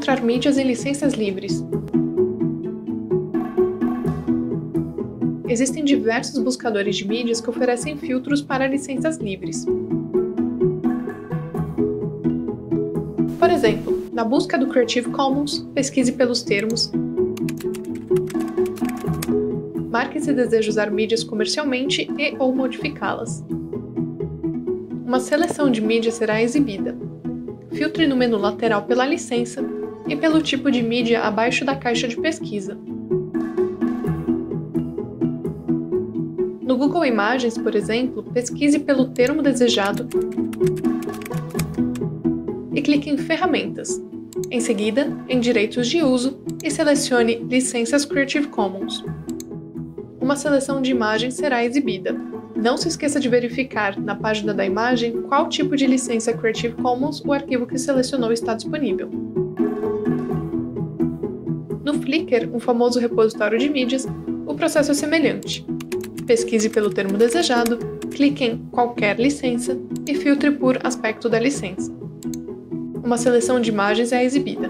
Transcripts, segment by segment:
filtrar mídias em licenças livres? Existem diversos buscadores de mídias que oferecem filtros para licenças livres. Por exemplo, na busca do Creative Commons, pesquise pelos termos. Marque se deseja usar mídias comercialmente ou modificá-las. Uma seleção de mídia será exibida. Filtre no menu lateral pela licença e pelo tipo de mídia abaixo da caixa de pesquisa. No Google Imagens, por exemplo, pesquise pelo termo desejado e clique em Ferramentas. Em seguida, em Direitos de Uso e selecione Licenças Creative Commons. Uma seleção de imagens será exibida. Não se esqueça de verificar, na página da imagem, qual tipo de licença Creative Commons o arquivo que selecionou está disponível. No Flickr, um famoso repositório de mídias, o processo é semelhante. Pesquise pelo termo desejado, clique em Qualquer licença e filtre por aspecto da licença. Uma seleção de imagens é exibida.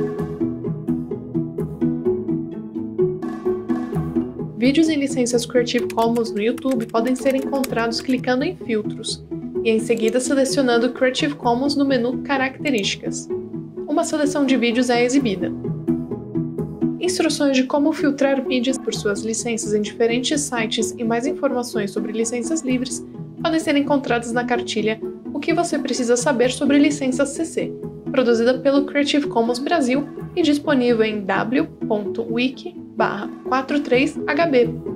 Vídeos em licenças Creative Commons no YouTube podem ser encontrados clicando em Filtros e em seguida selecionando Creative Commons no menu Características. Uma seleção de vídeos é exibida. Instruções de como filtrar mídias por suas licenças em diferentes sites e mais informações sobre licenças livres podem ser encontradas na cartilha O que você precisa saber sobre licenças CC, produzida pelo Creative Commons Brasil e disponível em w.wiki/43hb.